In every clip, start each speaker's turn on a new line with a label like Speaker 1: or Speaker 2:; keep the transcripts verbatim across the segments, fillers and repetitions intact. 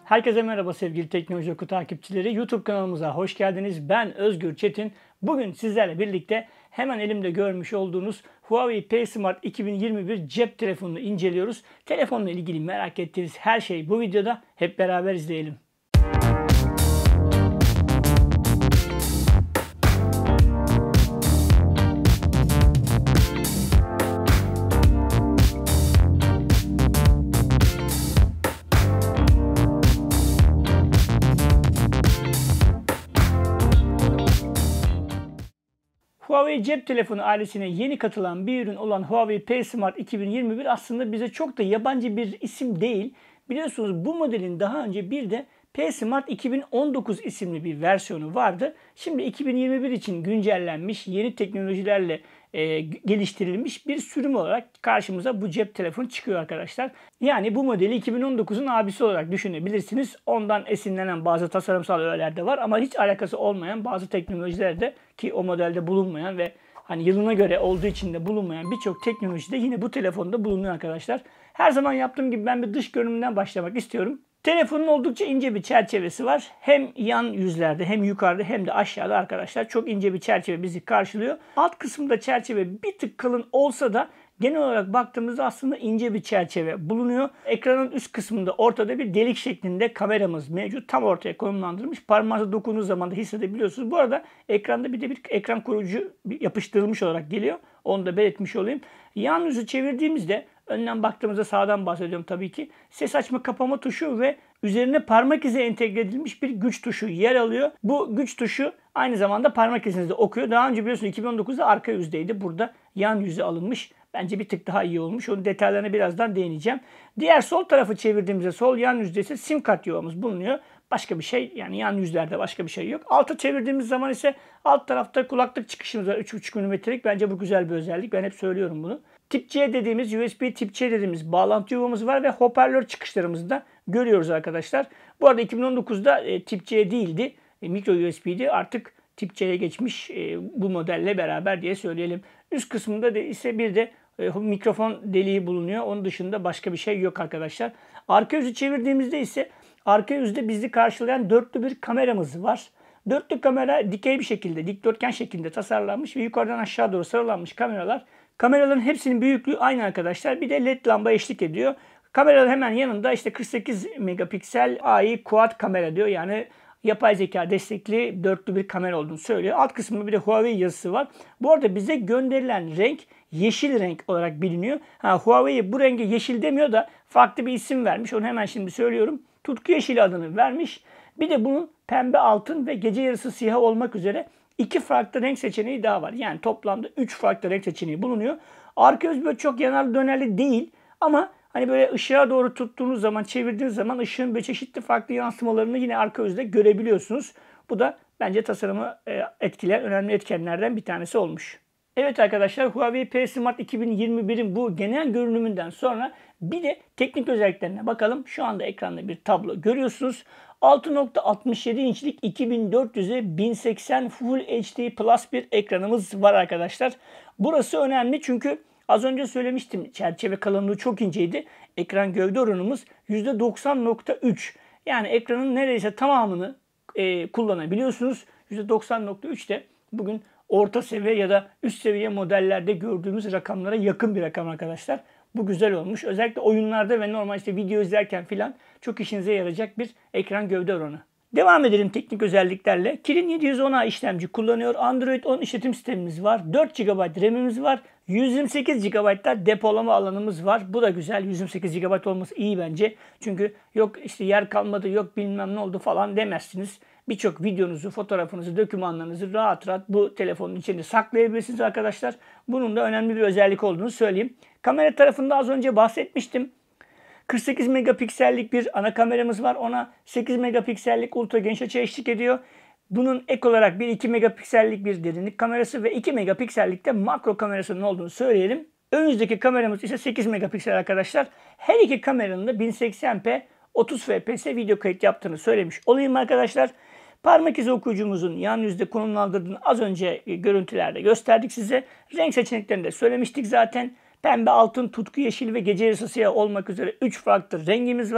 Speaker 1: Herkese merhaba sevgili Teknoloji Oku takipçileri. YouTube kanalımıza hoş geldiniz. Ben Özgür Çetin. Bugün sizlerle birlikte hemen elimde görmüş olduğunuz Huawei PaySmart iki bin yirmi bir cep telefonunu inceliyoruz. Telefonla ilgili merak ettiğiniz her şey bu videoda. Hep beraber izleyelim. Huawei cep telefonu ailesine yeni katılan bir ürün olan Huawei PaySmart iki bin yirmi bir aslında bize çok da yabancı bir isim değil. Biliyorsunuz bu modelin daha önce bir de PaySmart iki bin on dokuz isimli bir versiyonu vardı. Şimdi iki bin yirmi bir için güncellenmiş, yeni teknolojilerle e, geliştirilmiş bir sürüm olarak karşımıza bu cep telefonu çıkıyor arkadaşlar. Yani bu modeli iki bin on dokuzun abisi olarak düşünebilirsiniz. Ondan esinlenen bazı tasarımsal öğeler de var ama hiç alakası olmayan bazı teknolojiler de, ki o modelde bulunmayan ve hani yılına göre olduğu için de bulunmayan birçok teknoloji de yine bu telefonda bulunuyor arkadaşlar. Her zaman yaptığım gibi ben bir dış görünümünden başlamak istiyorum. Telefonun oldukça ince bir çerçevesi var. Hem yan yüzlerde hem yukarıda hem de aşağıda arkadaşlar çok ince bir çerçeve bizi karşılıyor. Alt kısımda çerçeve bir tık kalın olsa da genel olarak baktığımızda aslında ince bir çerçeve bulunuyor. Ekranın üst kısmında ortada bir delik şeklinde kameramız mevcut. Tam ortaya konumlandırılmış. Parmağınıza dokunduğunuz zaman da hissedebiliyorsunuz. Bu arada ekranda bir de bir ekran koruyucu yapıştırılmış olarak geliyor. Onu da belirtmiş olayım. Yan yüzü çevirdiğimizde, önden baktığımızda sağdan bahsediyorum tabii ki, ses açma kapama tuşu ve üzerine parmak izi entegre edilmiş bir güç tuşu yer alıyor. Bu güç tuşu aynı zamanda parmak izinizi de okuyor. Daha önce biliyorsunuz iki bin on dokuzda arka yüzdeydi. Burada yan yüzü alınmış. Bence bir tık daha iyi olmuş. Onun detaylarına birazdan değineceğim. Diğer sol tarafı çevirdiğimizde sol yan yüzde ise sim kart yuvamız bulunuyor. Başka bir şey, yani yan yüzlerde başka bir şey yok. Alta çevirdiğimiz zaman ise alt tarafta kulaklık çıkışımız var. üç buçuk milimetrelik. Bence bu güzel bir özellik. Ben hep söylüyorum bunu. Tip C dediğimiz, U S B Tip C dediğimiz bağlantı yuvamız var ve hoparlör çıkışlarımızı da görüyoruz arkadaşlar. Bu arada iki bin on dokuzda e, Tip C değildi. E, micro U S B'di. Artık Tip C'ye geçmiş e, bu modelle beraber diye söyleyelim. Üst kısmında da ise bir de e, mikrofon deliği bulunuyor. Onun dışında başka bir şey yok arkadaşlar. Arka yüzü çevirdiğimizde ise arka yüzde bizi karşılayan dörtlü bir kameramız var. Dörtlü kamera dikey bir şekilde, dikdörtgen şeklinde tasarlanmış ve yukarıdan aşağı doğru sıralanmış kameralar. Kameraların hepsinin büyüklüğü aynı arkadaşlar. Bir de led lamba eşlik ediyor. Kameraların hemen yanında işte kırk sekiz megapiksel A I quad kamera diyor. Yani yapay zeka destekli dörtlü bir kamera olduğunu söylüyor. Alt kısmında bir de Huawei yazısı var. Bu arada bize gönderilen renk yeşil renk olarak biliniyor. Ha, Huawei bu renge yeşil demiyor da farklı bir isim vermiş. Onu hemen şimdi söylüyorum. Tutku yeşili adını vermiş. Bir de bunun pembe altın ve gece yarısı siyah olmak üzere iki farklı renk seçeneği daha var. Yani toplamda üç farklı renk seçeneği bulunuyor. Arka yüz böyle çok yanarlı dönerli değil ama hani böyle ışığa doğru tuttuğunuz zaman, çevirdiğiniz zaman ışığın böyle çeşitli farklı yansımalarını yine arka yüzde görebiliyorsunuz. Bu da bence tasarımı etkileyen önemli etkenlerden bir tanesi olmuş. Evet arkadaşlar, Huawei PaySmart iki bin yirmi bir'in bu genel görünümünden sonra bir de teknik özelliklerine bakalım. Şu anda ekranda bir tablo görüyorsunuz. altı nokta altmış yedi inçlik iki bin dört yüze bin seksen Full H D Plus bir ekranımız var arkadaşlar. Burası önemli çünkü az önce söylemiştim, çerçeve kalınlığı çok inceydi. Ekran gövde oranımız yüzde doksan nokta üç. Yani ekranın neredeyse tamamını e, kullanabiliyorsunuz. yüzde doksan nokta üç de bugün orta seviye ya da üst seviye modellerde gördüğümüz rakamlara yakın bir rakam arkadaşlar. Bu güzel olmuş. Özellikle oyunlarda ve normal işte video izlerken filan çok işinize yarayacak bir ekran gövde oranı. Devam edelim teknik özelliklerle. Kirin yedi yüz on A işlemci kullanıyor. Android on işletim sistemimiz var. dört gigabayt RAM'imiz var. yüz yirmi sekiz gigabayt'ta depolama alanımız var. Bu da güzel. yüz yirmi sekiz gigabayt olması iyi bence. Çünkü yok işte yer kalmadı, yok bilmem ne oldu falan demezsiniz. Birçok videonuzu, fotoğrafınızı, dokümanlarınızı rahat rahat bu telefonun içinde saklayabilirsiniz arkadaşlar. Bunun da önemli bir özellik olduğunu söyleyeyim. Kamera tarafında az önce bahsetmiştim. kırk sekiz megapiksellik bir ana kameramız var. Ona sekiz megapiksellik ultra geniş açı eşlik ediyor. Bunun ek olarak bir iki megapiksellik bir derinlik kamerası ve iki megapiksellik de makro kamerasının olduğunu söyleyelim. Ön yüzdeki kameramız ise sekiz megapiksel arkadaşlar. Her iki kameranın da bin seksen p otuz F P S video kayıt yaptığını söylemiş olayım arkadaşlar. Parmak izi okuyucumuzun yan yüzde konumlandırdığını az önce görüntülerde gösterdik size. Renk seçeneklerini de söylemiştik zaten. Pembe, altın, tutku yeşil ve gece yarısı siyah olmak üzere üç farklı rengimiz var.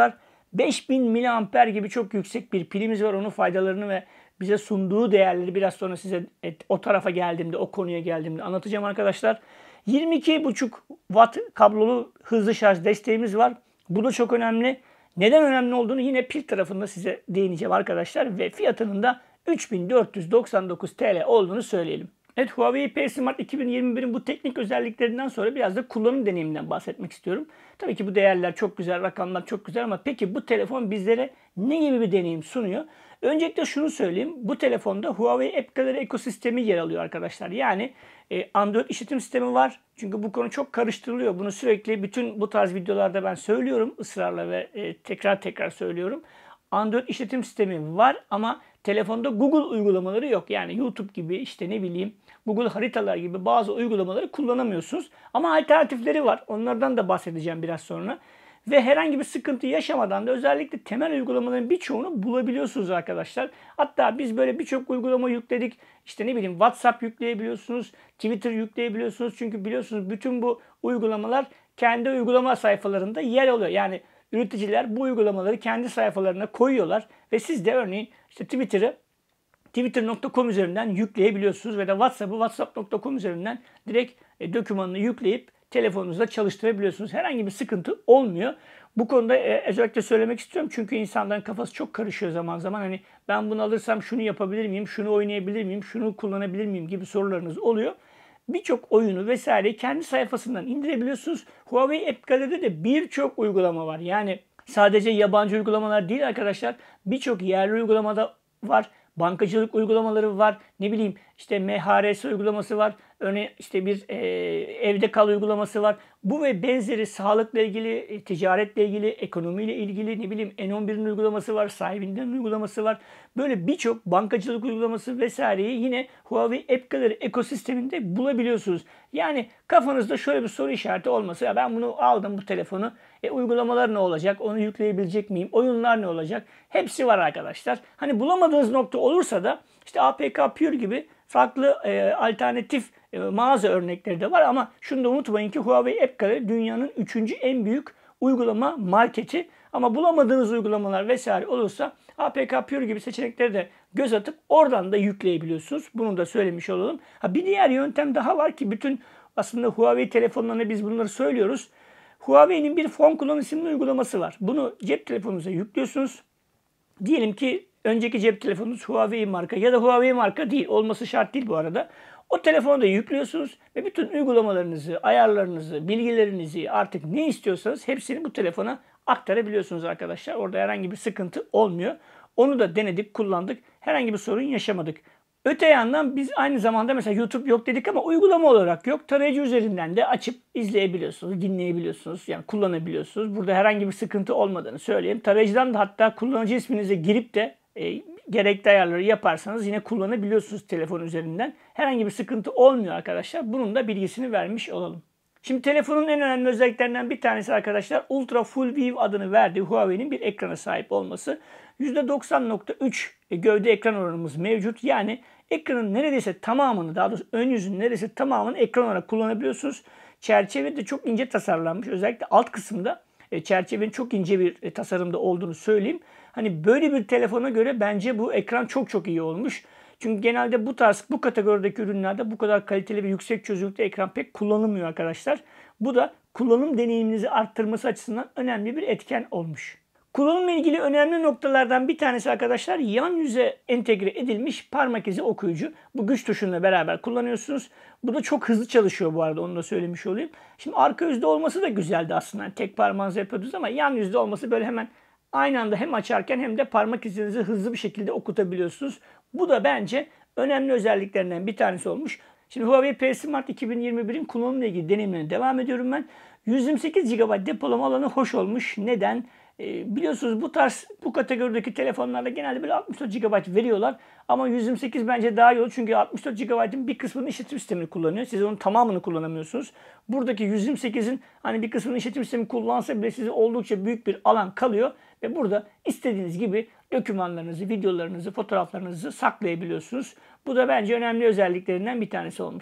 Speaker 1: beş bin miliamper gibi çok yüksek bir pilimiz var. Onun faydalarını ve bize sunduğu değerleri biraz sonra size o tarafa geldiğimde, o konuya geldiğimde anlatacağım arkadaşlar. yirmi iki buçuk watt kablolu hızlı şarj desteğimiz var. Bu da çok önemli. Neden önemli olduğunu yine pil tarafında size değineceğim arkadaşlar. Ve fiyatının da üç bin dört yüz doksan dokuz TL olduğunu söyleyelim. Evet, Huawei PaySmart iki bin yirmi bir'in bu teknik özelliklerinden sonra biraz da kullanım deneyiminden bahsetmek istiyorum. Tabii ki bu değerler çok güzel, rakamlar çok güzel ama peki bu telefon bizlere ne gibi bir deneyim sunuyor? Öncelikle şunu söyleyeyim. Bu telefonda Huawei App Gallery ekosistemi yer alıyor arkadaşlar. Yani Android işletim sistemi var. Çünkü bu konu çok karıştırılıyor. Bunu sürekli bütün bu tarz videolarda ben söylüyorum ısrarla ve tekrar tekrar söylüyorum. Android işletim sistemi var ama telefonda Google uygulamaları yok. Yani YouTube gibi, işte ne bileyim Google haritalar gibi bazı uygulamaları kullanamıyorsunuz. Ama alternatifleri var. Onlardan da bahsedeceğim biraz sonra. Ve herhangi bir sıkıntı yaşamadan da özellikle temel uygulamaların birçoğunu bulabiliyorsunuz arkadaşlar. Hatta biz böyle birçok uygulama yükledik. İşte ne bileyim WhatsApp yükleyebiliyorsunuz, Twitter yükleyebiliyorsunuz. Çünkü biliyorsunuz bütün bu uygulamalar kendi uygulama sayfalarında yer alıyor. Yani üreticiler bu uygulamaları kendi sayfalarına koyuyorlar ve siz de örneğin işte Twitter'ı twitter nokta com üzerinden yükleyebiliyorsunuz ve de WhatsApp'ı whatsapp nokta com üzerinden direkt e, dokümanını yükleyip telefonunuzda çalıştırabiliyorsunuz. Herhangi bir sıkıntı olmuyor. Bu konuda e, özellikle söylemek istiyorum çünkü insanların kafası çok karışıyor zaman zaman. Hani ben bunu alırsam şunu yapabilir miyim, şunu oynayabilir miyim, şunu kullanabilir miyim gibi sorularınız oluyor. Birçok oyunu vesaireyi kendi sayfasından indirebiliyorsunuz. Huawei App Gallery'de de birçok uygulama var. Yani sadece yabancı uygulamalar değil arkadaşlar. Birçok yerli uygulamada var. Bankacılık uygulamaları var. Ne bileyim işte M H R S uygulaması var. Örneğin işte bir e, evde kal uygulaması var. Bu ve benzeri sağlıkla ilgili, ticaretle ilgili, ekonomiyle ilgili ne bileyim N on bir'in uygulaması var. Sahibinden uygulaması var. Böyle birçok bankacılık uygulaması vesaireyi yine Huawei App Gallery ekosisteminde bulabiliyorsunuz. Yani kafanızda şöyle bir soru işareti olmasa ya ben bunu aldım bu telefonu. E, uygulamalar ne olacak? Onu yükleyebilecek miyim? Oyunlar ne olacak? Hepsi var arkadaşlar. Hani bulamadığınız nokta olursa da işte A P K Pure gibi farklı e, alternatif e, mağaza örnekleri de var ama şunu da unutmayın ki Huawei App Gallery dünyanın üçüncü en büyük uygulama marketi. Ama bulamadığınız uygulamalar vesaire olursa A P K Pure gibi seçenekleri de göz atıp oradan da yükleyebiliyorsunuz. Bunu da söylemiş olalım. Ha, bir diğer yöntem daha var ki bütün aslında Huawei telefonlarına biz bunları söylüyoruz. Huawei'nin bir Phone Clone isimli uygulaması var. Bunu cep telefonunuza yüklüyorsunuz. Diyelim ki önceki cep telefonunuz Huawei marka ya da Huawei marka değil. Olması şart değil bu arada. O telefonu da yüklüyorsunuz ve bütün uygulamalarınızı, ayarlarınızı, bilgilerinizi artık ne istiyorsanız hepsini bu telefona aktarabiliyorsunuz arkadaşlar. Orada herhangi bir sıkıntı olmuyor. Onu da denedik, kullandık. Herhangi bir sorun yaşamadık. Öte yandan biz aynı zamanda mesela YouTube yok dedik ama uygulama olarak yok. Tarayıcı üzerinden de açıp izleyebiliyorsunuz, dinleyebiliyorsunuz. Yani kullanabiliyorsunuz. Burada herhangi bir sıkıntı olmadığını söyleyeyim. Tarayıcıdan da hatta kullanıcı isminize girip de e, gerekli ayarları yaparsanız yine kullanabiliyorsunuz telefon üzerinden. Herhangi bir sıkıntı olmuyor arkadaşlar. Bunun da bilgisini vermiş olalım. Şimdi telefonun en önemli özelliklerinden bir tanesi arkadaşlar Ultra Full View adını verdiği Huawei'nin bir ekrana sahip olması. yüzde doksan nokta üç gövde ekran oranımız mevcut. Yani ekranın neredeyse tamamını, daha doğrusu ön yüzün neredeyse tamamını ekran olarak kullanabiliyorsunuz. Çerçeve de çok ince tasarlanmış. Özellikle alt kısımda çerçevenin çok ince bir tasarımda olduğunu söyleyeyim. Hani böyle bir telefona göre bence bu ekran çok çok iyi olmuş. Çünkü genelde bu tarz, bu kategorideki ürünlerde bu kadar kaliteli ve yüksek çözünürlükte ekran pek kullanılmıyor arkadaşlar. Bu da kullanım deneyiminizi arttırması açısından önemli bir etken olmuş. Kullanımla ilgili önemli noktalardan bir tanesi arkadaşlar yan yüze entegre edilmiş parmak izi okuyucu. Bu güç tuşuyla beraber kullanıyorsunuz. Bu da çok hızlı çalışıyor bu arada, onu da söylemiş olayım. Şimdi arka yüzde olması da güzeldi aslında. Yani tek parmağınızla yapıyordunuz ama yan yüzde olması böyle hemen aynı anda hem açarken hem de parmak izinizi hızlı bir şekilde okutabiliyorsunuz. Bu da bence önemli özelliklerinden bir tanesi olmuş. Şimdi Huawei PaySmart iki bin yirmi bir'in kullanımla ilgili deneyimlerine devam ediyorum ben. yüz yirmi sekiz gigabayt depolama alanı hoş olmuş. Neden? E, biliyorsunuz bu tarz, bu kategorideki telefonlarda genelde böyle altmış dört gigabayt veriyorlar. Ama yüz yirmi sekiz bence daha iyi olur. Çünkü altmış dört gigabaytın bir kısmını işletim sistemini kullanıyor. Siz onun tamamını kullanamıyorsunuz. Buradaki yüz yirmi sekizin hani bir kısmını işletim sistemi kullansa bile size oldukça büyük bir alan kalıyor. Ve burada istediğiniz gibi dokümanlarınızı, videolarınızı, fotoğraflarınızı saklayabiliyorsunuz. Bu da bence önemli özelliklerinden bir tanesi olmuş.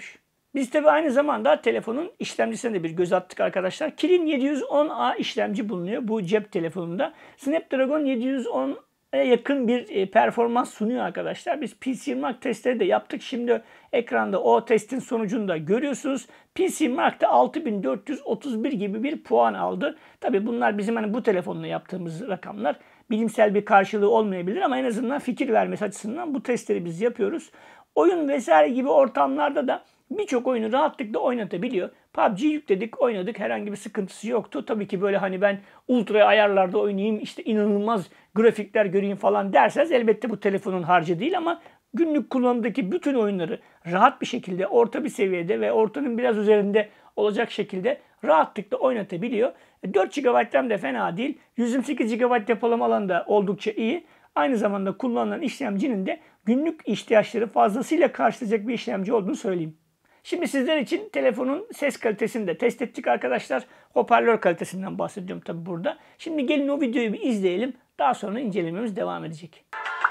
Speaker 1: Biz tabi aynı zamanda telefonun işlemcisine de bir göz attık arkadaşlar. Kirin yedi yüz on A işlemci bulunuyor bu cep telefonunda. Snapdragon yedi yüz on'a yakın bir performans sunuyor arkadaşlar. Biz PCMark testleri de yaptık. Şimdi ekranda o testin sonucunu da görüyorsunuz. PCMark'ta altı bin dört yüz otuz bir gibi bir puan aldı. Tabi bunlar bizim hani bu telefonla yaptığımız rakamlar. Bilimsel bir karşılığı olmayabilir ama en azından fikir vermesi açısından bu testleri biz yapıyoruz. Oyun vesaire gibi ortamlarda da birçok oyunu rahatlıkla oynatabiliyor. P U B G yükledik, oynadık. Herhangi bir sıkıntısı yoktu. Tabii ki böyle hani ben ultra ayarlarda oynayayım, işte inanılmaz grafikler göreyim falan derseniz elbette bu telefonun harcı değil ama günlük kullanımdaki bütün oyunları rahat bir şekilde, orta bir seviyede ve ortanın biraz üzerinde olacak şekilde rahatlıkla oynatabiliyor. dört gigabayt RAM de fena değil. yüz yirmi sekiz gigabayt depolama alanı da oldukça iyi. Aynı zamanda kullanılan işlemcinin de günlük ihtiyaçları fazlasıyla karşılayacak bir işlemci olduğunu söyleyeyim. Şimdi sizler için telefonun ses kalitesini de test ettik arkadaşlar. Hoparlör kalitesinden bahsediyorum tabi burada. Şimdi gelin o videoyu bir izleyelim. Daha sonra incelememiz devam edecek.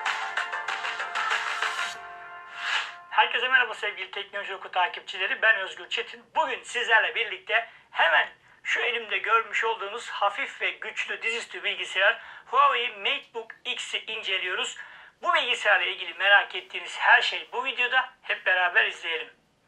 Speaker 1: Herkese merhaba sevgili Teknoloji Oku takipçileri. Ben Özgür Çetin. Bugün sizlerle birlikte hemen şu elimde görmüş olduğunuz hafif ve güçlü dizüstü bilgisayar Huawei MateBook X'i inceliyoruz. Bu bilgisayarla ilgili merak ettiğiniz her şey bu videoda. Hep beraber izleyelim.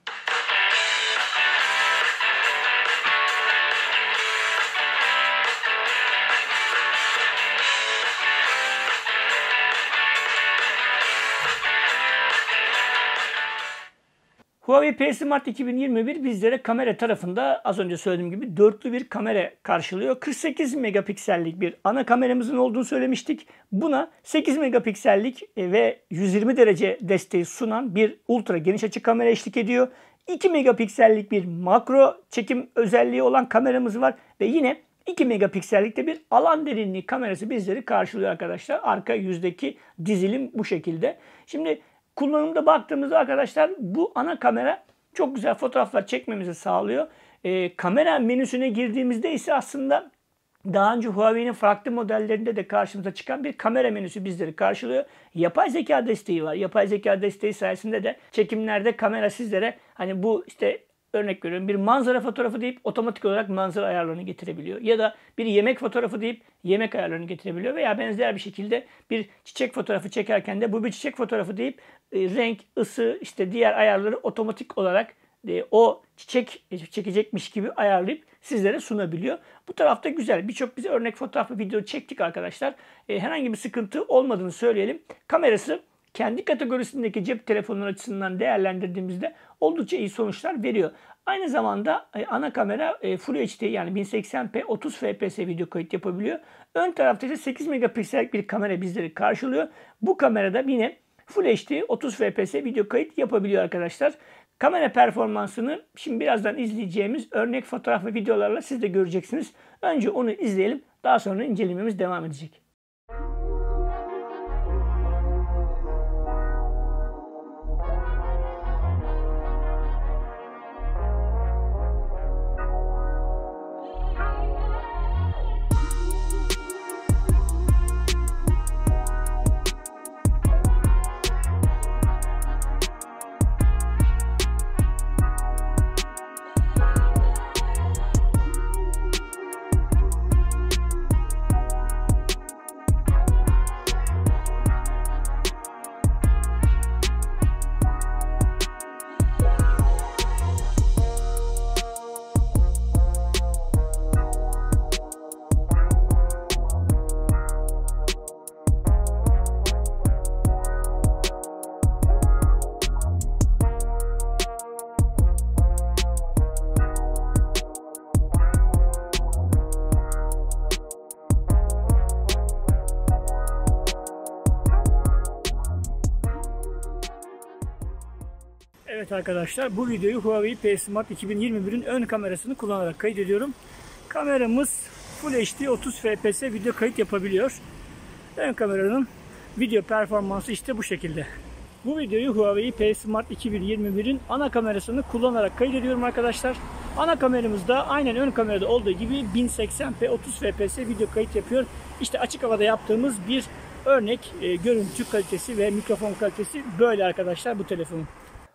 Speaker 1: Huawei PSmart iki bin yirmi bir bizlere kamera tarafında az önce söylediğim gibi dörtlü bir kamera karşılıyor. kırk sekiz megapiksellik bir ana kameramızın olduğunu söylemiştik. Buna sekiz megapiksellik ve yüz yirmi derece desteği sunan bir ultra geniş açı kamera eşlik ediyor. iki megapiksellik bir makro çekim özelliği olan kameramız var ve yine iki megapiksellikte bir alan derinliği kamerası bizleri karşılıyor arkadaşlar. Arka yüzdeki dizilim bu şekilde. Şimdi kullanımda baktığımızda arkadaşlar bu ana kamera çok güzel fotoğraflar çekmemizi sağlıyor. Ee, kamera menüsüne girdiğimizde ise aslında daha önce Huawei'nin farklı modellerinde de karşımıza çıkan bir kamera menüsü bizleri karşılıyor. Yapay zeka desteği var. Yapay zeka desteği sayesinde de çekimlerde kamera sizlere hani bu işte örnek veriyorum bir manzara fotoğrafı deyip otomatik olarak manzara ayarlarını getirebiliyor. Ya da bir yemek fotoğrafı deyip yemek ayarlarını getirebiliyor. Veya benzer bir şekilde bir çiçek fotoğrafı çekerken de bu bir çiçek fotoğrafı deyip e, renk, ısı, işte diğer ayarları otomatik olarak e, o çiçek çekecekmiş gibi ayarlayıp sizlere sunabiliyor. Bu tarafta güzel. Birçok bize örnek fotoğraf ve video çektik arkadaşlar. E, herhangi bir sıkıntı olmadığını söyleyelim. Kamerası kendi kategorisindeki cep telefonları açısından değerlendirdiğimizde oldukça iyi sonuçlar veriyor. Aynı zamanda ana kamera Full H D yani bin seksen p otuz F P S video kayıt yapabiliyor. Ön tarafta ise sekiz megapiksellik bir kamera bizleri karşılıyor. Bu kamerada yine Full H D otuz F P S video kayıt yapabiliyor arkadaşlar. Kamera performansını şimdi birazdan izleyeceğimiz örnek fotoğraf ve videolarla siz de göreceksiniz. Önce onu izleyelim. Daha sonra incelememiz devam edecek. Evet arkadaşlar, bu videoyu Huawei PSmart iki bin yirmi bir'in ön kamerasını kullanarak kaydediyorum. Kameramız Full H D otuz F P S video kayıt yapabiliyor. Ön kameranın video performansı işte bu şekilde. Bu videoyu Huawei PSmart iki bin yirmi bir'in ana kamerasını kullanarak kaydediyorum arkadaşlar. Ana kameramızda aynen ön kamerada olduğu gibi bin seksen p otuz F P S video kayıt yapıyor. İşte açık havada yaptığımız bir örnek e, görüntü kalitesi ve mikrofon kalitesi böyle arkadaşlar bu telefonun.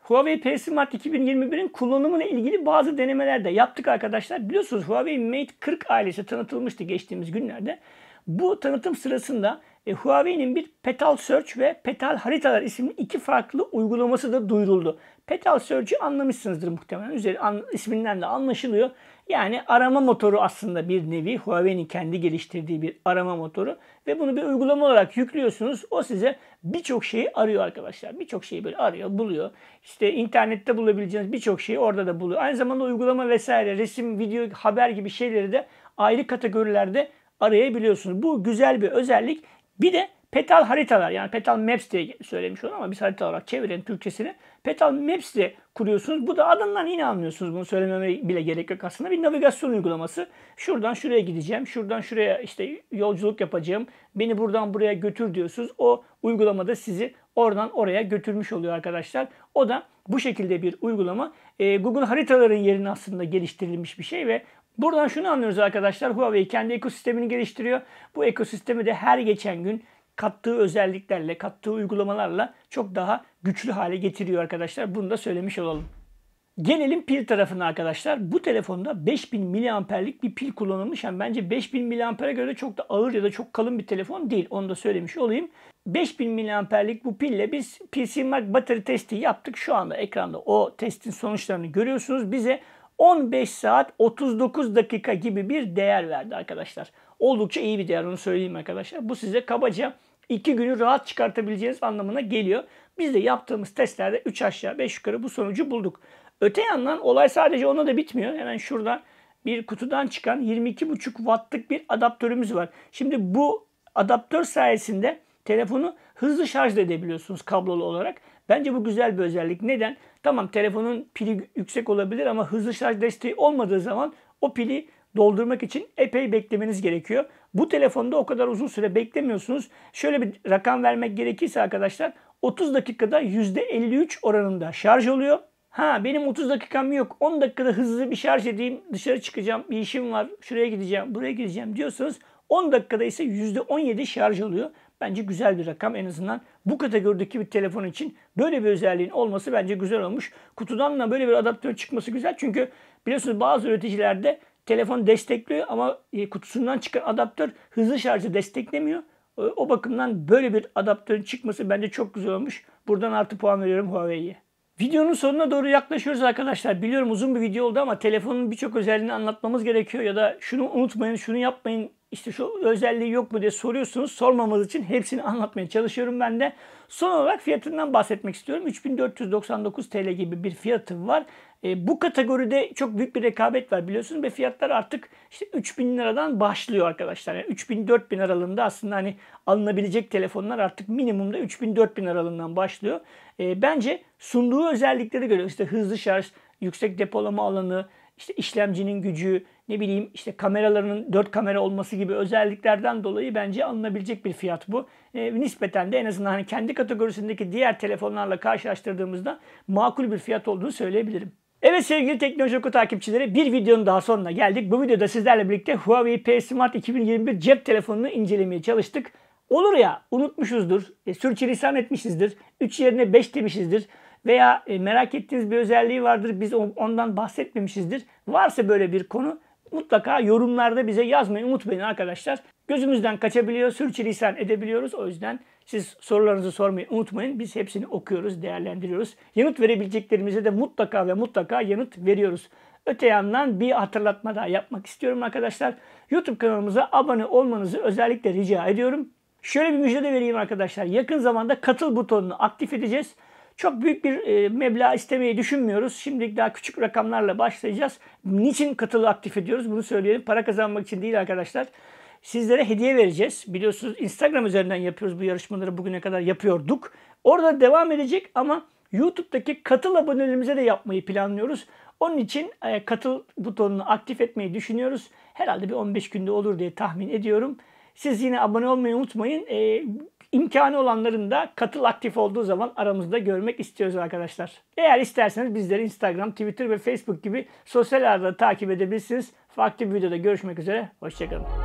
Speaker 1: Huawei P Smart iki bin yirmi bir'in kullanımıyla ilgili bazı denemeler de yaptık arkadaşlar. Biliyorsunuz Huawei Mate kırk ailesi tanıtılmıştı geçtiğimiz günlerde. Bu tanıtım sırasında e, Huawei'nin bir Petal Search ve Petal Haritalar isimli iki farklı uygulaması da duyuruldu. Petal Search'ü anlamışsınızdır muhtemelen. Üzeri an, isminden de anlaşılıyor. Yani arama motoru aslında bir nevi. Huawei'nin kendi geliştirdiği bir arama motoru. Ve bunu bir uygulama olarak yüklüyorsunuz. O size birçok şeyi arıyor arkadaşlar. Birçok şeyi böyle arıyor, buluyor. İşte internette bulabileceğiniz birçok şeyi orada da buluyor. Aynı zamanda uygulama vesaire, resim, video, haber gibi şeyleri de ayrı kategorilerde arayabiliyorsunuz. Bu güzel bir özellik. Bir de Petal haritalar, yani Petal Maps diye söylemiş onu ama biz harita olarak çevirelim Türkçesini. Petal Maps diye kuruyorsunuz. Bu da adından yine anlıyorsunuz. Bunu söylememe bile gerek yok aslında. Bir navigasyon uygulaması. Şuradan şuraya gideceğim. Şuradan şuraya işte yolculuk yapacağım. Beni buradan buraya götür diyorsunuz. O uygulamada sizi oradan oraya götürmüş oluyor arkadaşlar. O da bu şekilde bir uygulama. Ee, Google haritaların yerine aslında geliştirilmiş bir şey ve buradan şunu anlıyoruz arkadaşlar. Huawei kendi ekosistemini geliştiriyor. Bu ekosistemi de her geçen gün kattığı özelliklerle, kattığı uygulamalarla çok daha güçlü hale getiriyor arkadaşlar. Bunu da söylemiş olalım. Gelelim pil tarafına arkadaşlar. Bu telefonda beş bin miliamperlik bir pil kullanılmış. Yani bence beş bin miliampere göre de çok da ağır ya da çok kalın bir telefon değil. Onu da söylemiş olayım. beş bin miliamperlik bu pille biz P C Mark battery testi yaptık. Şu anda ekranda o testin sonuçlarını görüyorsunuz. Bize on beş saat otuz dokuz dakika gibi bir değer verdi arkadaşlar. Oldukça iyi bir değer, onu söyleyeyim arkadaşlar. Bu size kabaca iki günü rahat çıkartabileceğiniz anlamına geliyor. Biz de yaptığımız testlerde üç aşağı beş yukarı bu sonucu bulduk. Öte yandan olay sadece ona da bitmiyor. Hemen şurada bir kutudan çıkan yirmi iki buçuk wattlık bir adaptörümüz var. Şimdi bu adaptör sayesinde telefonu hızlı şarj edebiliyorsunuz kablolu olarak. Bence bu güzel bir özellik. Neden? Tamam, telefonun pili yüksek olabilir ama hızlı şarj desteği olmadığı zaman o pili doldurmak için epey beklemeniz gerekiyor. Bu telefonda o kadar uzun süre beklemiyorsunuz. Şöyle bir rakam vermek gerekirse arkadaşlar, otuz dakikada yüzde elli üç oranında şarj oluyor. Ha, benim otuz dakikam yok, on dakikada hızlı bir şarj edeyim, dışarı çıkacağım, bir işim var, şuraya gideceğim, buraya gideceğim diyorsanız on dakikada ise yüzde on yedi şarj oluyor. Bence güzel bir rakam, en azından bu kategorideki bir telefon için böyle bir özelliğin olması bence güzel olmuş. Kutudan da böyle bir adaptör çıkması güzel, çünkü biliyorsunuz bazı üreticilerde telefon destekliyor ama kutusundan çıkan adaptör hızlı şarjı desteklemiyor. O bakımdan böyle bir adaptörün çıkması bence çok güzel olmuş. Buradan artı puan veriyorum Huawei'ye. Videonun sonuna doğru yaklaşıyoruz arkadaşlar. Biliyorum uzun bir video oldu ama telefonun birçok özelliğini anlatmamız gerekiyor. Ya da şunu unutmayın, şunu yapmayın, işte şu özelliği yok mu diye soruyorsunuz. Sormamız için hepsini anlatmaya çalışıyorum ben de. Son olarak fiyatından bahsetmek istiyorum. üç bin dört yüz doksan dokuz TL gibi bir fiyatı var. E, bu kategoride çok büyük bir rekabet var biliyorsunuz ve fiyatlar artık işte üç bin liradan başlıyor arkadaşlar. Yani üç bin dört bin aralığında aslında hani alınabilecek telefonlar artık minimumda üç bin dört bin aralığından başlıyor. E, bence sunduğu özellikleri göre işte hızlı şarj, yüksek depolama alanı, işte işlemcinin gücü, ne bileyim işte kameralarının dört kamera olması gibi özelliklerden dolayı bence alınabilecek bir fiyat bu. E, nispeten de en azından hani kendi kategorisindeki diğer telefonlarla karşılaştırdığımızda makul bir fiyat olduğunu söyleyebilirim. Evet sevgili Teknoloji Oku takipçileri, bir videonun daha sonuna geldik. Bu videoda sizlerle birlikte Huawei P Smart iki bin yirmi bir cep telefonunu incelemeye çalıştık. Olur ya, unutmuşuzdur, e, sürçülisan etmişizdir, üç yerine beş demişizdir veya e, merak ettiğiniz bir özelliği vardır, biz ondan bahsetmemişizdir. Varsa böyle bir konu mutlaka yorumlarda bize yazmayı unutmayın arkadaşlar. Gözümüzden kaçabiliyor, sürçülisan edebiliyoruz. O yüzden siz sorularınızı sormayı unutmayın. Biz hepsini okuyoruz, değerlendiriyoruz. Yanıt verebileceklerimize de mutlaka ve mutlaka yanıt veriyoruz. Öte yandan bir hatırlatma daha yapmak istiyorum arkadaşlar. YouTube kanalımıza abone olmanızı özellikle rica ediyorum. Şöyle bir müjde de vereyim arkadaşlar. Yakın zamanda katıl butonunu aktif edeceğiz. Çok büyük bir e, meblağ istemeyi düşünmüyoruz. Şimdilik daha küçük rakamlarla başlayacağız. Niçin katılı aktif ediyoruz? Bunu söyleyelim. Para kazanmak için değil arkadaşlar. Sizlere hediye vereceğiz. Biliyorsunuz Instagram üzerinden yapıyoruz bu yarışmaları, bugüne kadar yapıyorduk. Orada devam edecek ama YouTube'daki katıl abonelerimize de yapmayı planlıyoruz. Onun için e, katıl butonunu aktif etmeyi düşünüyoruz. Herhalde bir on beş günde olur diye tahmin ediyorum. Siz yine abone olmayı unutmayın. E, imkanı olanların da katıl aktif olduğu zaman aramızda görmek istiyoruz arkadaşlar. Eğer isterseniz bizleri Instagram, Twitter ve Facebook gibi sosyal ağlarda takip edebilirsiniz. Farklı bir videoda görüşmek üzere. Hoşçakalın.